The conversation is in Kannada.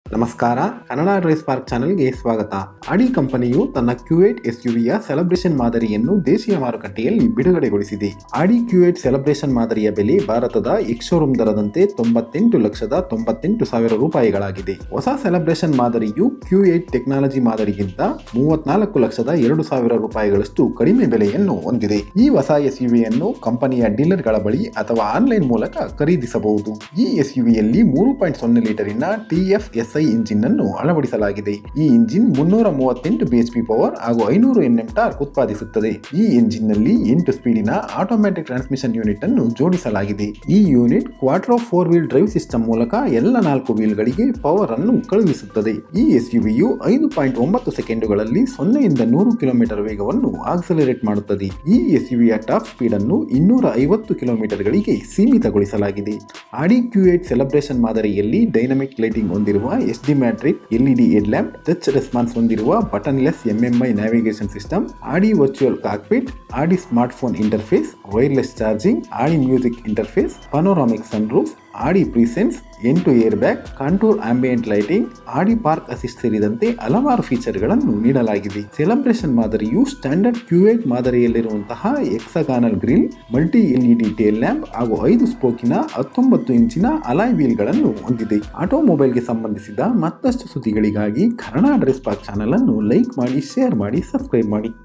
ನಮಸ್ಕಾರ, ಕನ್ನಡ ಡ್ರೈವ್ ಸ್ಪಾರ್ಕ್ ಚಾನೆಲ್ಗೆ ಸ್ವಾಗತ. ಆಡಿ ಕಂಪನಿಯು ತನ್ನ Q8 SUVಯ ಸೆಲೆಬ್ರೇಷನ್ ಮಾದರಿಯನ್ನು ದೇಶೀಯ ಮಾರುಕಟ್ಟೆಯಲ್ಲಿ ಬಿಡುಗಡೆಗೊಳಿಸಿದೆ. ಆಡಿ Q8 ಸೆಲೆಬ್ರೇಷನ್ ಮಾದರಿಯ ಬೆಲೆ ಭಾರತದ ಎಕ್ಸ್-ಶೋರೂಮ್ ದರದಂತೆ 98,98,000 ರೂಪಾಯಿಗಳಾಗಿದೆ. ಹೊಸ ಸೆಲೆಬ್ರೇಷನ್ ಮಾದರಿಯು Q8 ಟೆಕ್ನಾಲಜಿ ಮಾದರಿಗಿಂತ 34,02,000 ರೂಪಾಯಿಗಳಷ್ಟು ಕಡಿಮೆ ಬೆಲೆಯನ್ನು ಹೊಂದಿದೆ. ಈ ಹೊಸ SUVಯನ್ನು ಕಂಪನಿಯ ಡೀಲರ್ಗಳ ಬಳಿ ಅಥವಾ ಆನ್ಲೈನ್ ಮೂಲಕ ಖರೀದಿಸಬಹುದು. ಈ SUVಯಲ್ಲಿ 3.0 ಲೀಟರಿನ TFSI ಇಂಜಿನ್ ಅನ್ನು ಅಳವಡಿಸಲಾಗಿದೆ. ಈ ಇಂಜಿನ್ 338 bhp ಪವರ್ ಹಾಗೂ 500 Nm ಟಾರ್ಕ್ ಉತ್ಪಾದಿಸುತ್ತದೆ. ಈ ಇಂಜಿನ್ ನಲ್ಲಿ 8 ಸ್ಪೀಡಿನ ಆಟೋಮ್ಯಾಟಿಕ್ ಟ್ರಾನ್ಸ್ಮಿಷನ್ ಯೂನಿಟ್ ಅನ್ನು ಜೋಡಿಸಲಾಗಿದೆ. ಈ unit quattro 4 wheel drive system ಮೂಲಕ ಎಲ್ಲ 4 ವೀಲ್ಗಳಿಗೆ ಪವರ್ ಅನ್ನು ಕಳುಹಿಸುತ್ತದೆ. ಈ SUVಯು 5.9 ಸೆಕೆಂಡುಗಳಲ್ಲಿ 0 ಇಂದ 100 ಕಿಲೋಮೀಟರ್ ವೇಗವನ್ನು ಆಕ್ಸಲರೇಟ್ ಮಾಡುತ್ತದೆ. ಈ SUVಯ ಟಾಪ್ ಸ್ಪೀಡ್ ಅನ್ನು 250 ಕಿಲೋಮೀಟರ್ಗಳಿಗೆ ಸೀಮಿತಗೊಳಿಸಲಾಗಿದೆ. ಆಡಿ Q8 ಸೆಲೆಬ್ರೇಷನ್ ಮಾದರಿಯಲ್ಲಿ ಡೈನಮಿಕ್ ಲೈಟಿಂಗ್ ಹೊಂದಿರುವ SD matrix LED head lamp, touch response ಹೊಂದಿರುವ buttonless MMI navigation system, Audi virtual cockpit, Audi smart phone interface, wireless charging, Audi music interface, panoramic sunroof, Audi presence, ಎಂಟು air bag, contour ambient lighting, Audi park assist ಸೇರಿದಂತೆ ಹಲವಾರು ಫೀಚರ್ಗಳನ್ನು ನೀಡಲಾಗಿದೆ. ಸೆಲೆಬ್ರೇಷನ್ ಮಾದರಿಯು ಸ್ಟ್ಯಾಂಡರ್ಡ್ Q8 ಮಾದರಿಯಲ್ಲಿರುವಂತಹ hexagonal grille, multi LED tail lamp ಹಾಗೂ 5 ಸ್ಪೋಕಿನ 19 ಇಂಚಿನ ಅಲಾಯ್ ವೀಲ್ಗಳನ್ನು ಹೊಂದಿದೆ. ಆಟೋಮೊಬೈಲ್ಗೆ ಸಂಬಂಧಿಸಿದ ಮತ್ತಷ್ಟು ಸುದ್ದಿಗಳಿಗಾಗಿ ಕನ್ನಡ ಡ್ರೈವ್ ಸ್ಪಾರ್ಕ್ ಚಾನೆಲ್ ಅನ್ನು ಲೈಕ್ ಮಾಡಿ, ಶೇರ್ ಮಾಡಿ, ಸಬ್ಸ್ಕ್ರೈಬ್ ಮಾಡಿ.